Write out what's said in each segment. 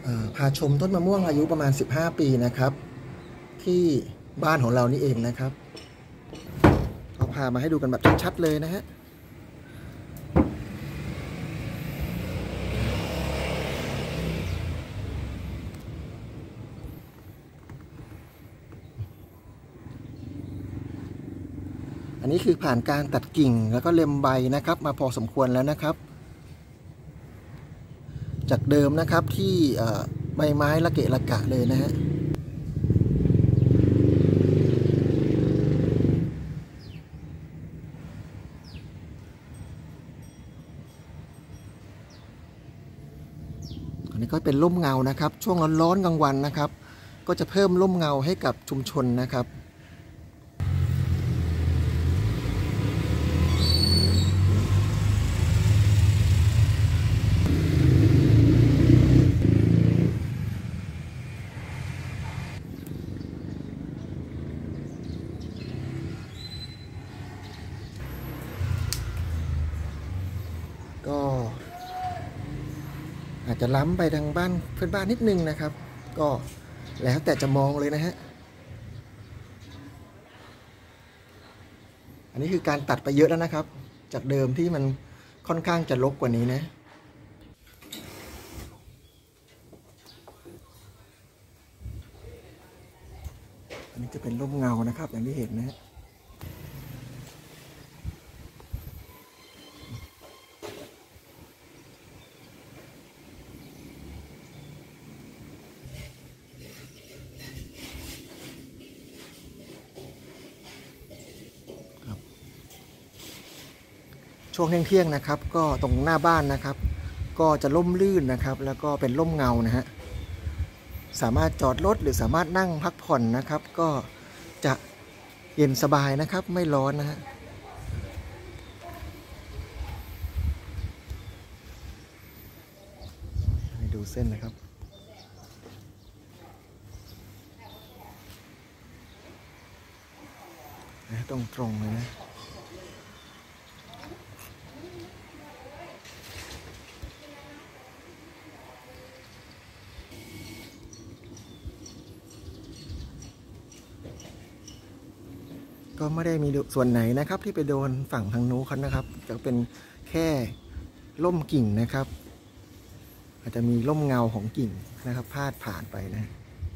พาชมต้นมะม่วงอายุประมาณ15ปีนะครับที่บ้านของเรานี่เองนะครับเราพามาให้ดูกันแบบชัดๆเลยนะฮะอันนี้คือผ่านการตัดกิ่งแล้วก็เล็มใบนะครับมาพอสมควรแล้วนะครับจากเดิมนะครับที่ใบไม้ละเกะละกะเลยนะฮะอันนี้ก็เป็นร่มเงานะครับช่วงร้อนๆกลางวันนะครับก็จะเพิ่มร่มเงาให้กับชุมชนนะครับก็อาจจะล้ำไปทางบ้านเพื่อนบ้านนิดนึงนะครับก็แล้วแต่จะมองเลยนะฮะอันนี้คือการตัดไปเยอะแล้วนะครับจากเดิมที่มันค่อนข้างจะรกกว่านี้นะอันนี้จะเป็นร่มเงานะครับอย่างที่เห็นนะฮะช่วงเที่ยงๆนะครับก็ตรงหน้าบ้านนะครับก็จะร่มรื่นนะครับแล้วก็เป็นร่มเงานะฮะสามารถจอดรถหรือสามารถนั่งพักผ่อนนะครับก็จะเย็นสบายนะครับไม่ร้อนนะฮะให้ดูเส้นนะครับตรงเลยนะก็ไม่ได้มีส่วนไหนนะครับที่ไปโดนฝั่งทางนู้นเขานะครับจะเป็นแค่ร่มกิ่งนะครับอาจจะมีร่มเงาของกิ่งนะครับพาดผ่านไปนะ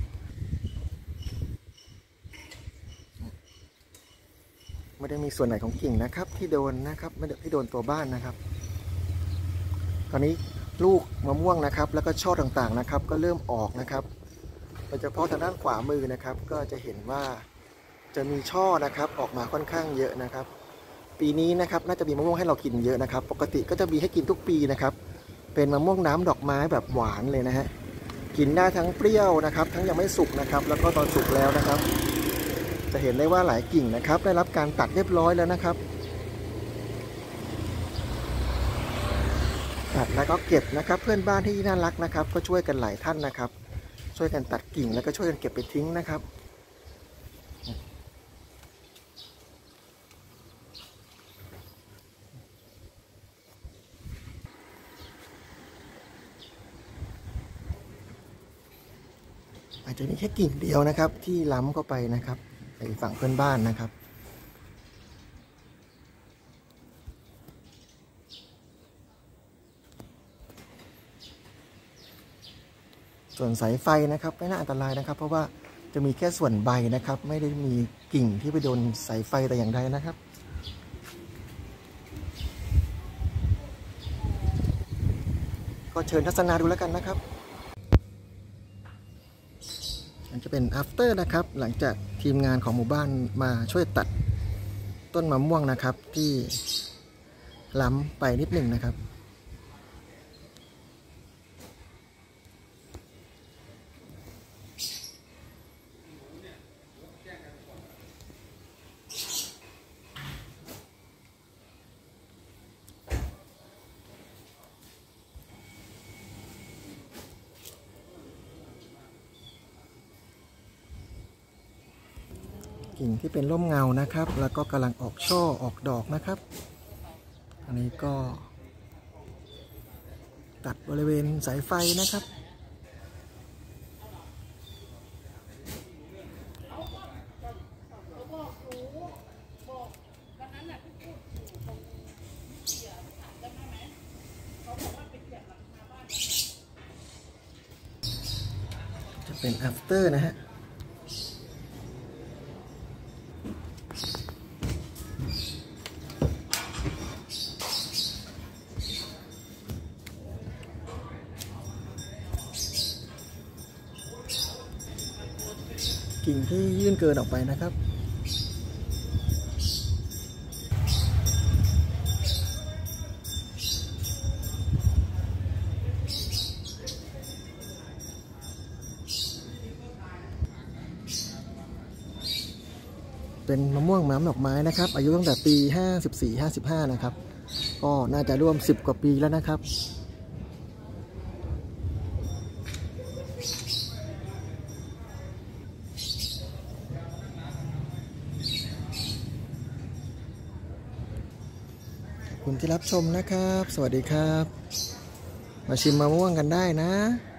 ไม่ได้มีส่วนไหนของกิ่งนะครับที่โดนนะครับไม่ได้ที่โดนตัวบ้านนะครับตอนนี้ลูกมะม่วงนะครับแล้วก็ช่อต่างๆนะครับก็เริ่มออกนะครับโดยเฉพาะทางด้านขวามือนะครับก็จะเห็นว่าจะมีช่อนะครับออกมาค่อนข้างเยอะนะครับปีนี้นะครับน่าจะมีมะม่วงให้เรากินเยอะนะครับปกติก็จะมีให้กินทุกปีนะครับเป็นมะม่วงน้ำดอกไม้แบบหวานเลยนะฮะกินได้ทั้งเปรี้ยวนะครับทั้งยังไม่สุกนะครับแล้วก็ตอนสุกแล้วนะครับจะเห็นได้ว่าหลายกิ่งนะครับได้รับการตัดเรียบร้อยแล้วนะครับตัดแล้วก็เก็บนะครับเพื่อนบ้านที่น่ารักนะครับก็ช่วยกันหลายท่านนะครับช่วยกันตัดกิ่งแล้วก็ช่วยกันเก็บไปทิ้งนะครับอาจจะมีแค่กิ่งเดียวนะครับที่ล้ำเข้าไปนะครับไปฝั่งเพื่อนบ้านนะครับส่วนสายไฟนะครับไม่น่าอันตรายนะครับเพราะว่าจะมีแค่ส่วนใบนะครับไม่ได้มีกิ่งที่ไปโดนสายไฟแต่อย่างใดนะครับก็เชิญทัศนาดูแล้วกันนะครับอันจะเป็น after นะครับหลังจากทีมงานของหมู่บ้านมาช่วยตัดต้นมะม่วงนะครับที่ล้ำไปนิดหนึ่งนะครับกิ่งที่เป็นร่มเงานะครับแล้วก็กำลังออกช่อออกดอกนะครับอันนี้ก็ตัดบริเวณสายไฟนะครับเป็น after นะฮะกิ่งที่ยื่นเกินออกไปนะครับเป็นมะม่วงม้ามดอกไม้นะครับอายุตั้งแต่ปี54-55นะครับก็น่าจะร่วม10กว่าปีแล้วนะครับขอบคุณที่รับชมนะครับสวัสดีครับมาชิมมะม่วงกันได้นะ